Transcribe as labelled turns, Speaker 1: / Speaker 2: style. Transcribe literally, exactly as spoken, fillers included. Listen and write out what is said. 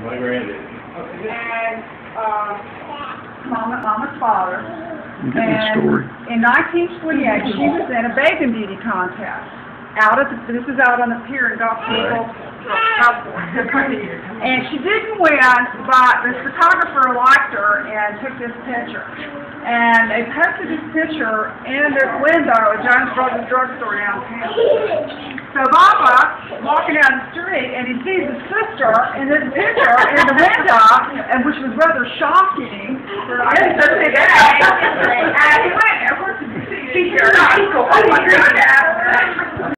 Speaker 1: My granddad.
Speaker 2: And, uh, Mama, Mama's father.
Speaker 3: Good story.
Speaker 2: And in nineteen twenty-eight, she was in a bathing beauty contest. Out at the, this is out on the pier in Gulf Shore. And she didn't win, but the photographer liked her and took this picture. And they posted this picture in this window at Jones Brothers drugstore downtown. So Papa walking down the street and he sees his sister in this picture in the window, and which was rather shocking. I didn't say that. And he went, of course, he see her. Oh my goodness.